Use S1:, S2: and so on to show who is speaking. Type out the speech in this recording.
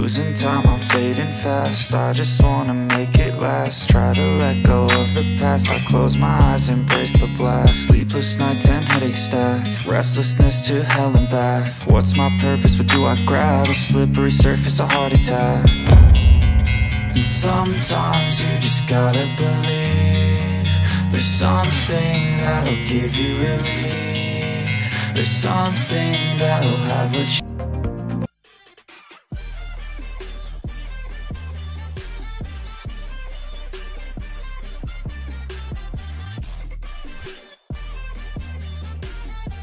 S1: losing time, I'm fading fast. I just wanna make it last. Try to let go of the past. I close my eyes, embrace the blast. Sleepless nights and headaches stack. Restlessness to hell and back. What's my purpose? What do I grab? A slippery surface, a heart attack. And sometimes you just gotta believe there's something that'll give you relief. There's something that'll have what you